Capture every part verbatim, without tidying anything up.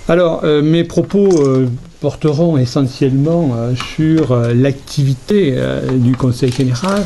Alors, euh, mes propos euh, porteront essentiellement euh, sur euh, l'activité euh, du Conseil général.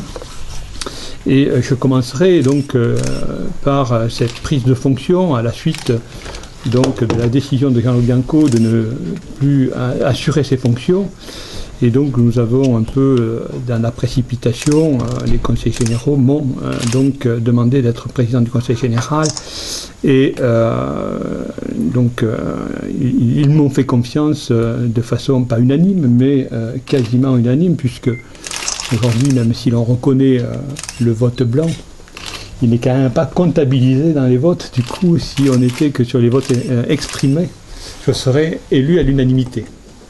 Et euh, je commencerai donc euh, par euh, cette prise de fonction à la suite donc, de la décision de Jean-Louis Bianco de ne plus euh, assurer ses fonctions. Et donc nous avons un peu, euh, dans la précipitation, euh, les conseils généraux m'ont euh, donc euh, demandé d'être président du Conseil général. Et euh, donc euh, ils, ils m'ont fait confiance euh, de façon pas unanime, mais euh, quasiment unanime, puisque aujourd'hui, même si l'on reconnaît euh, le vote blanc, il n'est quand même pas comptabilisé dans les votes. Du coup, si on n'était que sur les votes euh, exprimés, je serais élu à l'unanimité.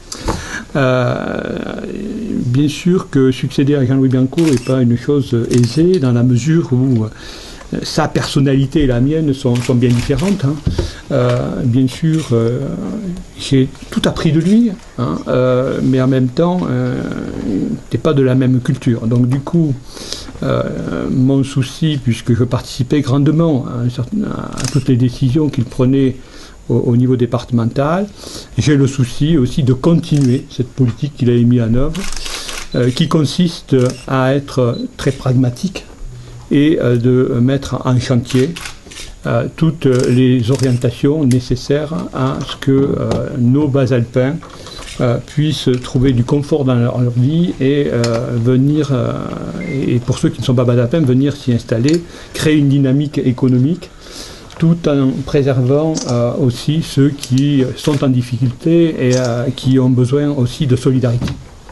Euh, bien sûr que succéder à Jean-Louis Bianco n'est pas une chose aisée, dans la mesure où euh, sa personnalité et la mienne sont, sont bien différentes. Hein. Euh, bien sûr, euh, j'ai tout appris de lui, hein, euh, mais en même temps, euh, t'es pas de la même culture. Donc du coup, euh, mon souci, puisque je participais grandement à, un certain, à toutes les décisions qu'il prenait au, au niveau départemental, j'ai le souci aussi de continuer cette politique qu'il a mis en œuvre, euh, qui consiste à être très pragmatique et euh, de mettre en chantier Euh, toutes les orientations nécessaires à ce que euh, nos bas alpins euh, puissent trouver du confort dans leur, leur vie et euh, venir, euh, et pour ceux qui ne sont pas bas alpins, venir s'y installer, créer une dynamique économique, tout en préservant euh, aussi ceux qui sont en difficulté et euh, qui ont besoin aussi de solidarité.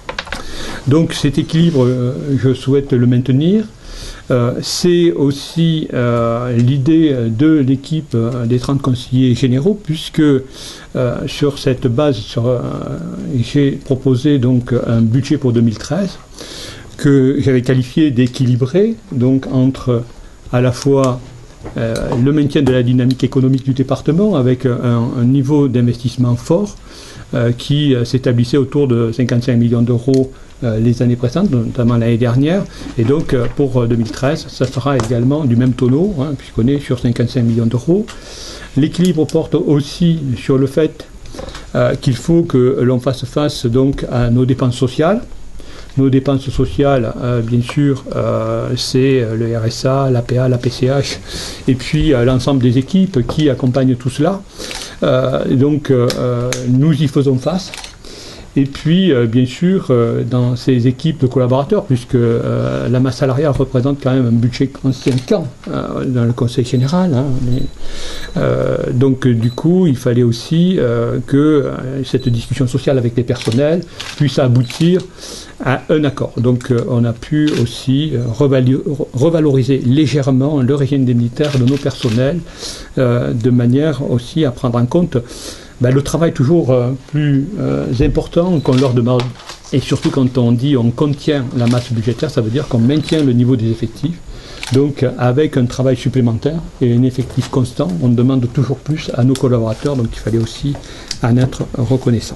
Donc cet équilibre, euh, je souhaite le maintenir. Euh, c'est aussi euh, l'idée de l'équipe euh, des trente conseillers généraux, puisque euh, sur cette base, sur, euh, j'ai proposé donc un budget pour deux mille treize que j'avais qualifié d'équilibré, donc entre à la fois euh, le maintien de la dynamique économique du département avec un, un niveau d'investissement fort euh, qui euh, s'établissait autour de cinquante-cinq millions d'euros les années précédentes, notamment l'année dernière, et donc pour deux mille treize, ça sera également du même tonneau, hein, puisqu'on est sur cinquante-cinq millions d'euros. L'équilibre porte aussi sur le fait euh, qu'il faut que l'on fasse face donc à nos dépenses sociales. Nos dépenses sociales, euh, bien sûr, euh, c'est le R S A, l'A P A, la P C H, et puis euh, l'ensemble des équipes qui accompagnent tout cela. Euh, donc, euh, nous y faisons face. Et puis, euh, bien sûr, euh, dans ces équipes de collaborateurs, puisque euh, la masse salariale représente quand même un budget conséquent euh, dans le Conseil général. Hein, mais, euh, donc, du coup, il fallait aussi euh, que euh, cette discussion sociale avec les personnels puisse aboutir à un accord. Donc, euh, on a pu aussi euh, revaloriser légèrement le régime indemnitaire de nos personnels, euh, de manière aussi à prendre en compte Ben, le travail toujours euh, plus euh, important qu'on leur demande. Et surtout quand on dit on contient la masse budgétaire, ça veut dire qu'on maintient le niveau des effectifs. Donc avec un travail supplémentaire et un effectif constant, on demande toujours plus à nos collaborateurs, donc il fallait aussi en être reconnaissant.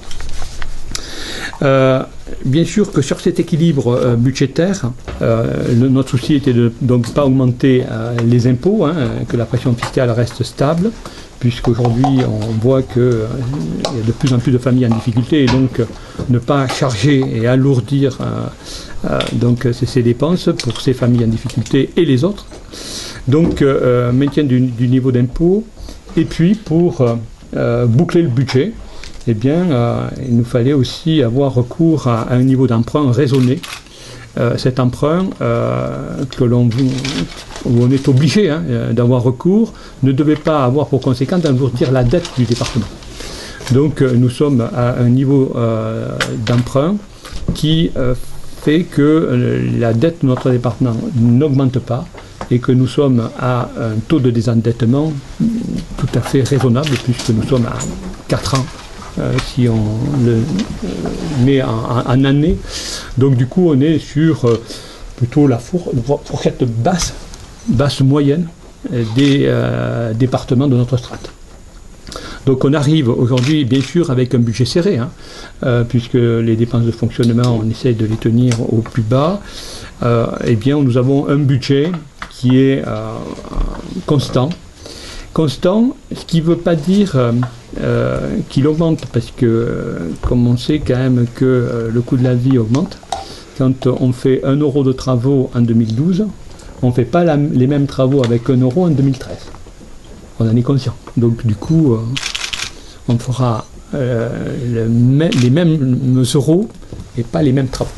Euh, bien sûr que sur cet équilibre euh, budgétaire, euh, le, notre souci était de donc pas augmenter euh, les impôts, hein, que la pression fiscale reste stable, puisqu'aujourd'hui on voit qu'il euh, y a de plus en plus de familles en difficulté, et donc euh, ne pas charger et alourdir euh, euh, donc, ces, ces dépenses pour ces familles en difficulté et les autres. Donc euh, maintien du, du niveau d'impôt, et puis pour euh, euh, boucler le budget, eh bien, euh, il nous fallait aussi avoir recours à, à un niveau d'emprunt raisonné. Euh, cet emprunt euh, que l'on, où on est obligé hein, d'avoir recours ne devait pas avoir pour conséquence d'alourdir la dette du département. Donc euh, nous sommes à un niveau euh, d'emprunt qui euh, fait que euh, la dette de notre département n'augmente pas et que nous sommes à un taux de désendettement tout à fait raisonnable, puisque nous sommes à quatre ans. Euh, si on le euh, met en, en, en année. Donc du coup on est sur euh, plutôt la four, fourchette basse, basse moyenne euh, des euh, départements de notre strate. Donc on arrive aujourd'hui bien sûr avec un budget serré, hein, euh, puisque les dépenses de fonctionnement on essaie de les tenir au plus bas. Euh, eh bien nous avons un budget qui est euh, constant. Constant, ce qui ne veut pas dire euh, euh, qu'il augmente parce que, comme on sait quand même que euh, le coût de la vie augmente, quand on fait un euro de travaux en deux mille douze, on ne fait pas la, les mêmes travaux avec un euro en deux mille treize. On en est conscient. Donc du coup, euh, on fera euh, le, les mêmes euros et pas les mêmes travaux.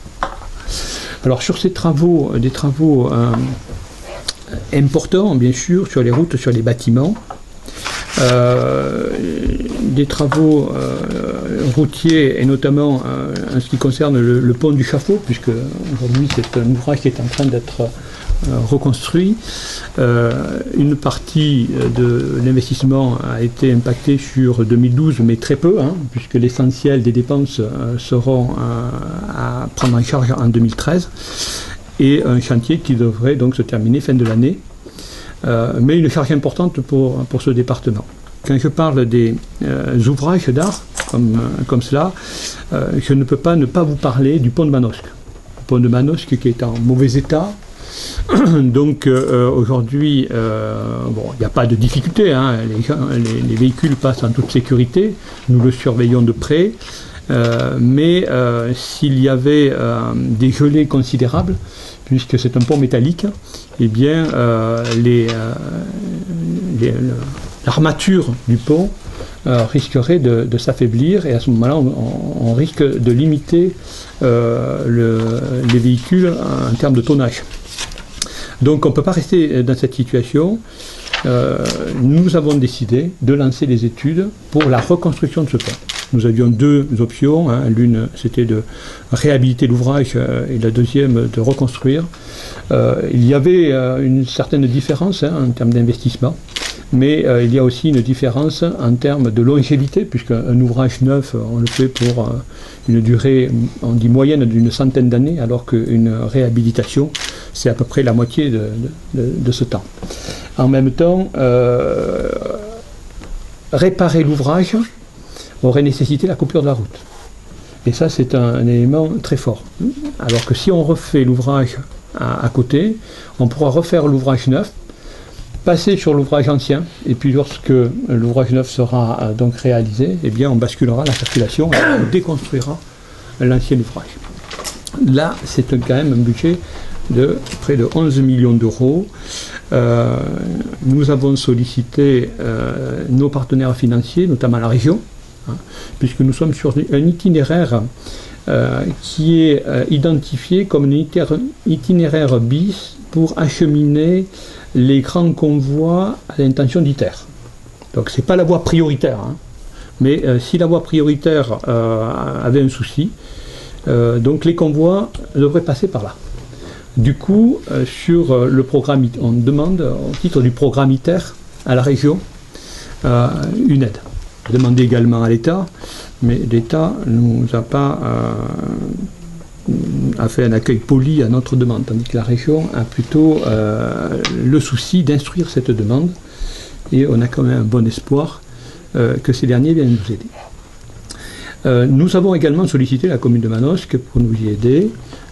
Alors sur ces travaux, des travaux euh, importants, bien sûr, sur les routes, sur les bâtiments, euh, des travaux euh, routiers et notamment euh, en ce qui concerne le, le pont du Chafaud, puisque aujourd'hui c'est un ouvrage qui est en train d'être euh, reconstruit. Euh, une partie de l'investissement a été impactée sur deux mille douze, mais très peu, hein, puisque l'essentiel des dépenses euh, seront euh, à prendre en charge en deux mille treize, et un chantier qui devrait donc se terminer fin de l'année. Euh, mais une charge importante pour, pour ce département. Quand je parle des euh, ouvrages d'art comme, euh, comme cela, euh, je ne peux pas ne pas vous parler du pont de Manosque. Le pont de Manosque qui est en mauvais état. Donc euh, aujourd'hui, euh, bon, il n'y a pas de difficulté, hein. les, gens, les, les véhicules passent en toute sécurité, nous le surveillons de près, euh, mais euh, s'il y avait euh, des gelées considérables, puisque c'est un pont métallique, eh bien, euh, les, euh, les, l'armature du pont euh, risquerait de, de s'affaiblir, et à ce moment-là, on, on risque de limiter euh, le, les véhicules en termes de tonnage. Donc, on ne peut pas rester dans cette situation. Euh, nous avons décidé de lancer les études pour la reconstruction de ce pont. Nous avions deux options, hein. L'une c'était de réhabiliter l'ouvrage euh, et la deuxième de reconstruire. Euh, il y avait euh, une certaine différence, hein, en termes d'investissement, mais euh, il y a aussi une différence en termes de longévité, puisqu'un ouvrage neuf, on le fait pour euh, une durée, on dit moyenne, d'une centaine d'années, alors qu'une réhabilitation, c'est à peu près la moitié de, de, de, de ce temps. En même temps, euh, réparer l'ouvrage aurait nécessité la coupure de la route. Et ça, c'est un, un élément très fort. Alors que si on refait l'ouvrage à, à côté, on pourra refaire l'ouvrage neuf, passer sur l'ouvrage ancien, et puis lorsque l'ouvrage neuf sera euh, donc réalisé, eh bien on basculera la circulation et on déconstruira l'ancien ouvrage. Là, c'est quand même un budget de près de onze millions d'euros. Euh, nous avons sollicité euh, nos partenaires financiers, notamment la région, hein, puisque nous sommes sur un itinéraire euh, qui est euh, identifié comme un itinéraire bis pour acheminer les grands convois à l'intention d'ITER. Donc c'est pas la voie prioritaire, hein, mais euh, si la voie prioritaire euh, avait un souci, euh, donc les convois devraient passer par là. Du coup, euh, sur euh, le programme, on demande, au titre du programme ITER, à la région, euh, une aide. On a demandé également à l'État, mais l'État ne nous a pas euh, a fait un accueil poli à notre demande, tandis que la région a plutôt euh, le souci d'instruire cette demande, et on a quand même un bon espoir euh, que ces derniers viennent nous aider. Euh, nous avons également sollicité la commune de Manosque pour nous y aider.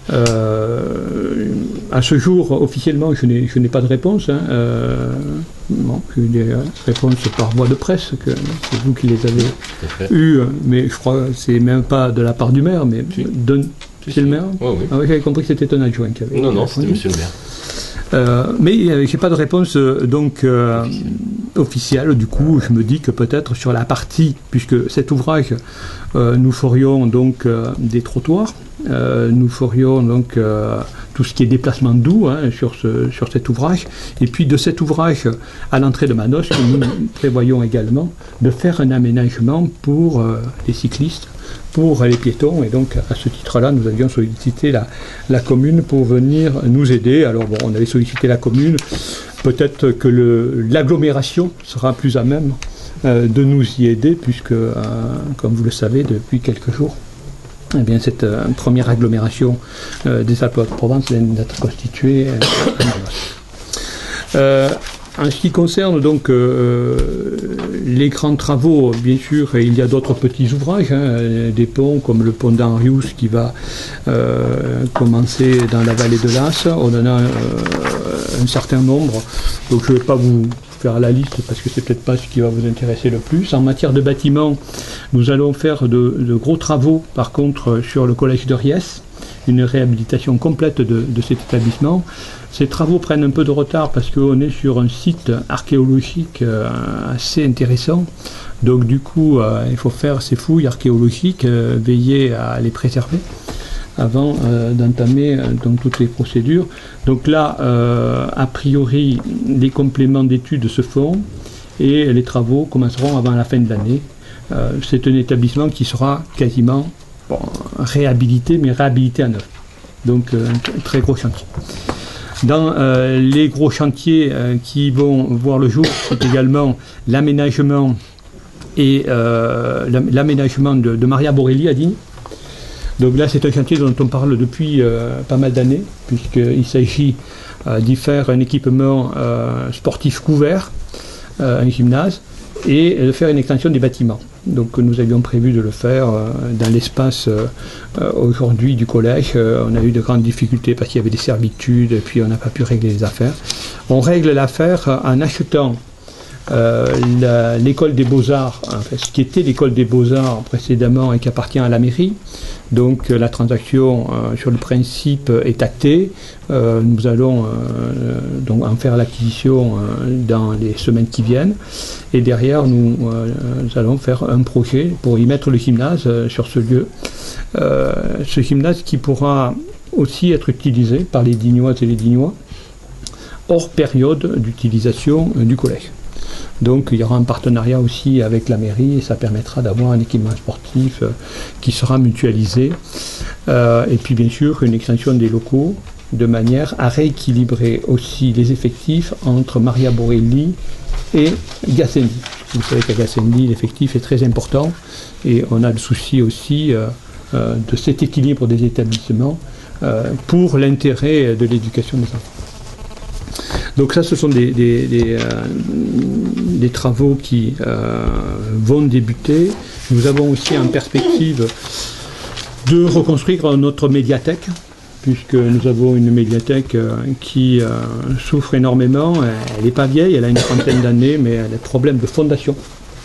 Euh, à ce jour, officiellement, je n'ai, je n'ai pas de réponse. Hein. Euh, bon, j'ai eu des réponses par voie de presse, que c'est vous qui les avez eues, mais je crois que c'est même pas de la part du maire, mais si. de, si, c'est si. le maire. Oui, oui. Ah, ouais, j'avais compris que c'était un adjoint qui avait. Non, non, c'était monsieur le maire. Euh, mais euh, j'ai pas de réponse euh, donc euh, officielle. Du coup, je me dis que peut-être sur la partie, puisque cet ouvrage, euh, nous ferions donc euh, des trottoirs, euh, nous ferions donc euh, tout ce qui est déplacement doux, hein, sur ce sur cet ouvrage. Et puis de cet ouvrage à l'entrée de Manosque, nous prévoyons également de faire un aménagement pour euh, les cyclistes, pour les piétons, et donc à ce titre-là, nous avions sollicité la, la commune pour venir nous aider. Alors bon, on avait sollicité la commune, peut-être que le, l'agglomération sera plus à même euh, de nous y aider, puisque, euh, comme vous le savez, depuis quelques jours, eh bien, cette euh, première agglomération euh, des Alpes-de-Provence vient d'être constituée euh, à Manosque. Euh, En ce qui concerne donc euh, les grands travaux, bien sûr, il y a d'autres petits ouvrages, hein, des ponts comme le pont d'Henrius qui va euh, commencer dans la vallée de l'As. On en a euh, un certain nombre, donc je ne vais pas vous faire la liste parce que c'est peut-être pas ce qui va vous intéresser le plus. En matière de bâtiments, nous allons faire de, de gros travaux, par contre, sur le collège de Riès, une réhabilitation complète de, de cet établissement. Ces travaux prennent un peu de retard parce qu'on est sur un site archéologique euh, assez intéressant. Donc du coup, euh, il faut faire ces fouilles archéologiques, euh, veiller à les préserver avant euh, d'entamer euh, donc toutes les procédures. Donc là, euh, a priori, les compléments d'études se font et les travaux commenceront avant la fin de l'année. Euh, c'est un établissement qui sera quasiment bon, réhabilité, mais réhabilité à neuf. Donc euh, un très gros chantier. Dans euh, les gros chantiers euh, qui vont voir le jour, c'est également l'aménagement et euh, l'aménagement de, de Maria Borelli à Digne. Donc là, c'est un chantier dont on parle depuis euh, pas mal d'années, puisqu'il s'agit euh, d'y faire un équipement euh, sportif couvert, euh, un gymnase, et de faire une extension des bâtiments. Donc nous avions prévu de le faire euh, dans l'espace euh, aujourd'hui du collège. Euh, on a eu de grandes difficultés parce qu'il y avait des servitudes, et puis on n'a pas pu régler les affaires. On règle l'affaire en achetant Euh, l'école des Beaux-Arts, enfin, ce qui était l'école des Beaux-Arts précédemment et qui appartient à la mairie. Donc euh, la transaction euh, sur le principe est actée. Euh, nous allons euh, donc en faire l'acquisition euh, dans les semaines qui viennent. Et derrière, nous, euh, nous allons faire un projet pour y mettre le gymnase euh, sur ce lieu. Euh, ce gymnase qui pourra aussi être utilisé par les Dignoises et les Dignois hors période d'utilisation euh, du collège. Donc il y aura un partenariat aussi avec la mairie et ça permettra d'avoir un équipement sportif euh, qui sera mutualisé. Euh, et puis bien sûr une extension des locaux de manière à rééquilibrer aussi les effectifs entre Maria Borelli et Gassendi. Vous savez qu'à Gassendi l'effectif est très important et on a le souci aussi euh, euh, de cet équilibre des établissements euh, pour l'intérêt de l'éducation des enfants. Donc ça, ce sont des, des, des, euh, des travaux qui euh, vont débuter. Nous avons aussi en perspective de reconstruire notre médiathèque, puisque nous avons une médiathèque euh, qui euh, souffre énormément. Elle n'est pas vieille, elle a une trentaine d'années, mais elle a des problèmes de fondation.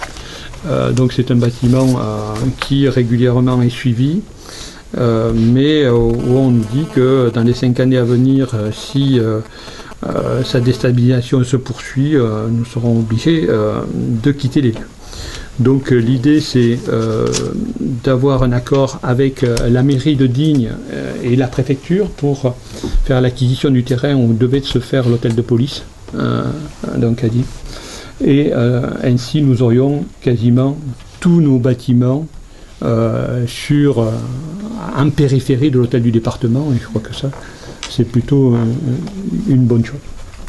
Euh, donc c'est un bâtiment euh, qui régulièrement est suivi. Euh, mais euh, où on nous dit que dans les cinq années à venir, euh, si euh, euh, sa déstabilisation se poursuit, euh, nous serons obligés euh, de quitter les lieux. Donc euh, l'idée c'est euh, d'avoir un accord avec euh, la mairie de Digne euh, et la préfecture pour faire l'acquisition du terrain où devait se faire l'hôtel de police, euh, donc à Digne. Et euh, ainsi nous aurions quasiment tous nos bâtiments Euh, sur, euh, en périphérie de l'hôtel du département, et je crois que ça, c'est plutôt euh, une bonne chose.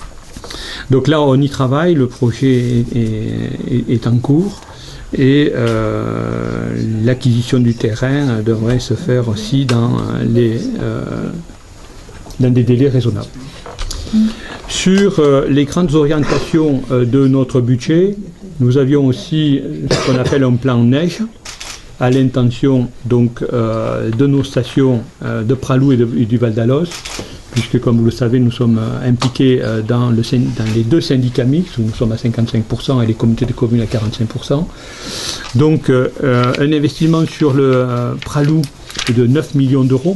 Donc là, on y travaille, le projet est, est, est en cours, et euh, l'acquisition du terrain devrait se faire aussi dans, les, euh, dans des délais raisonnables. Mmh. Sur euh, les grandes orientations euh, de notre budget, nous avions aussi ce qu'on appelle un plan neige, à l'intention donc euh, de nos stations euh, de Pralou et, de, et du Val d'Alos, puisque comme vous le savez, nous sommes euh, impliqués euh, dans, le, dans les deux syndicats mixtes, où nous sommes à cinquante-cinq pour cent et les communautés de communes à quarante-cinq pour cent. Donc euh, un investissement sur le euh, Pralou de neuf millions d'euros.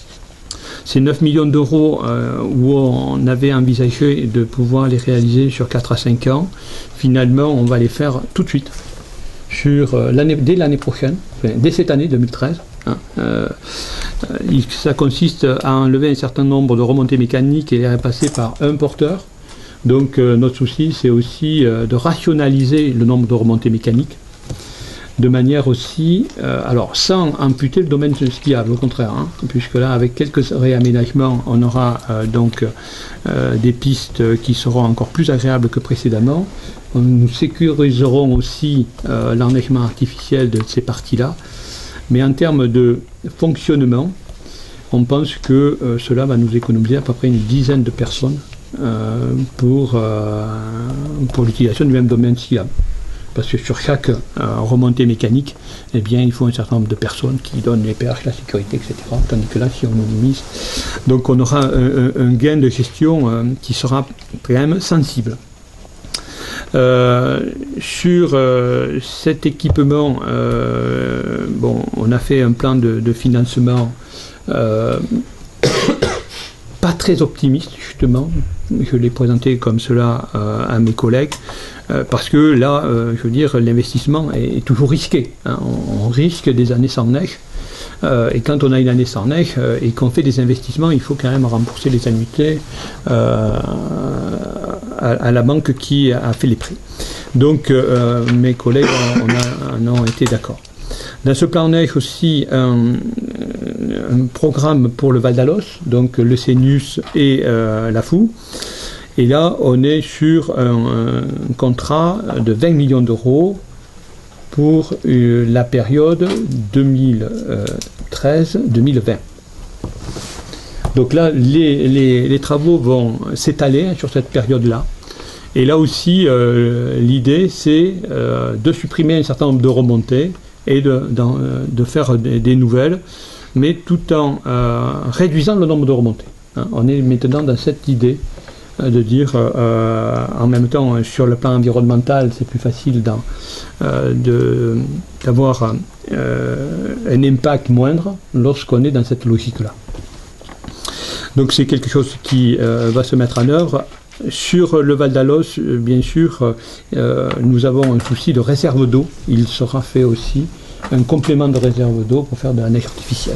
Ces neuf millions d'euros euh, où on avait envisagé de pouvoir les réaliser sur quatre à cinq ans, finalement on va les faire tout de suite. Sur, euh, l'année, dès l'année prochaine, enfin, dès cette année deux mille treize. Hein, euh, euh, ça consiste à enlever un certain nombre de remontées mécaniques et les repasser par un porteur. Donc euh, notre souci, c'est aussi euh, de rationaliser le nombre de remontées mécaniques, de manière aussi, euh, alors sans amputer le domaine skiable, au contraire, hein, puisque là, avec quelques réaménagements, on aura euh, donc euh, des pistes qui seront encore plus agréables que précédemment. Nous sécuriserons aussi euh, l'enneigement artificiel de ces parties-là. Mais en termes de fonctionnement, on pense que euh, cela va nous économiser à peu près une dizaine de personnes euh, pour, euh, pour l'utilisation du même domaine skiable. Parce que sur chaque euh, remontée mécanique, eh bien, il faut un certain nombre de personnes qui donnent les péages, la sécurité, et cetera. Tandis que là, si on minimise, donc on aura un, un, un gain de gestion euh, qui sera quand même sensible. Euh, sur euh, cet équipement, euh, bon, on a fait un plan de, de financement euh, pas très optimiste, justement. Je l'ai présenté comme cela euh, à mes collègues, euh, parce que là, euh, je veux dire, l'investissement est, est toujours risqué. Hein. On, on risque des années sans neige. Euh, et quand on a une année sans neige euh, et qu'on fait des investissements, il faut quand même rembourser les annuités euh, à, à la banque qui a fait les prix. Donc euh, mes collègues en, en ont été d'accord. Dans ce plan neige aussi un, un programme pour le Val d'Alos, donc le Cénus et euh, la Foux. Et là, on est sur un, un contrat de vingt millions d'euros pour euh, la période deux mille treize deux mille vingt. Donc là, les, les, les travaux vont s'étaler sur cette période-là. Et là aussi, euh, l'idée, c'est euh, de supprimer un certain nombre de remontées et de, de, de faire des, des nouvelles, mais tout en euh, réduisant le nombre de remontées. Hein. On est maintenant dans cette idée de dire euh, en même temps sur le plan environnemental c'est plus facile euh, d'avoir euh, un impact moindre lorsqu'on est dans cette logique là. Donc c'est quelque chose qui euh, va se mettre en œuvre. Sur le Val d'Alos, bien sûr, euh, nous avons un souci de réserve d'eau. Il sera fait aussi un complément de réserve d'eau pour faire de la neige artificielle.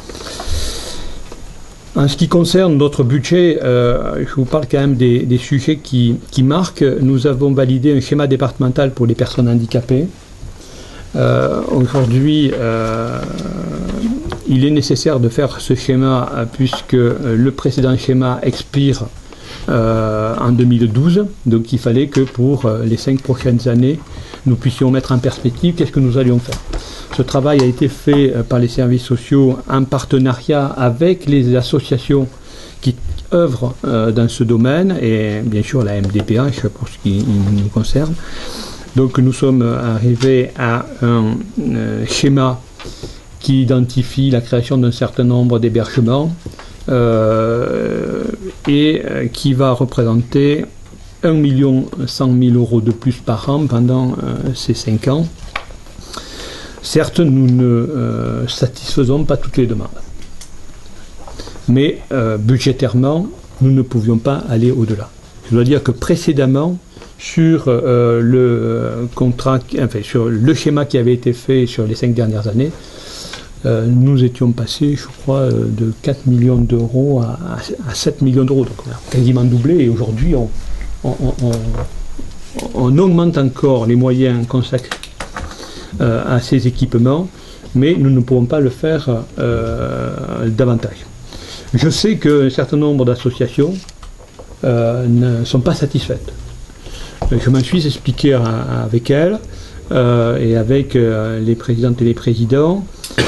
En ce qui concerne notre budget, euh, je vous parle quand même des, des sujets qui, qui marquent. Nous avons validé un schéma départemental pour les personnes handicapées. Euh, Aujourd'hui, euh, il est nécessaire de faire ce schéma euh, puisque le précédent schéma expire euh, en deux mille douze. Donc il fallait que pour euh, les cinq prochaines années, nous puissions mettre en perspective qu'est-ce que nous allions faire. Ce travail a été fait par les services sociaux en partenariat avec les associations qui œuvrent euh, dans ce domaine et bien sûr la M D P H pour ce qui nous concerne. Donc nous sommes arrivés à un euh, schéma qui identifie la création d'un certain nombre d'hébergements euh, et euh, qui va représenter un million cent mille euros de plus par an pendant euh, ces cinq ans. Certes, nous ne euh, satisfaisons pas toutes les demandes, mais euh, budgétairement, nous ne pouvions pas aller au-delà. Je dois dire que précédemment, sur euh, le contrat, enfin sur le schéma qui avait été fait sur les cinq dernières années, euh, nous étions passés, je crois, de quatre millions d'euros à, à sept millions d'euros, donc on a quasiment doublé. Et aujourd'hui, on, on, on, on augmente encore les moyens consacrés Euh, à ces équipements, mais nous ne pouvons pas le faire euh, davantage. Je sais qu'un certain nombre d'associations euh, ne sont pas satisfaites. Je m'en suis expliqué à, avec elles euh, et avec euh, les présidentes et les présidents.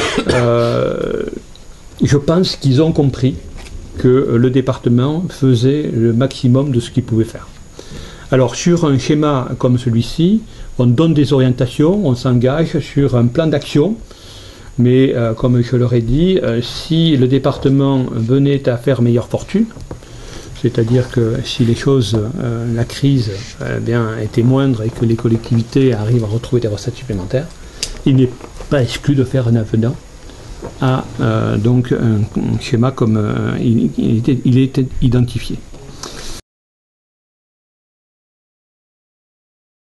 Euh, je pense qu'ils ont compris que le département faisait le maximum de ce qu'il pouvait faire. Alors sur un schéma comme celui-ci, on donne des orientations, on s'engage sur un plan d'action, mais euh, comme je leur ai dit, euh, si le département venait à faire meilleure fortune, c'est-à-dire que si les choses, euh, la crise euh, bien, était moindre et que les collectivités arrivent à retrouver des recettes supplémentaires, il n'est pas exclu de faire un avenant à euh, donc un, un schéma comme euh, il, il, était, il était identifié.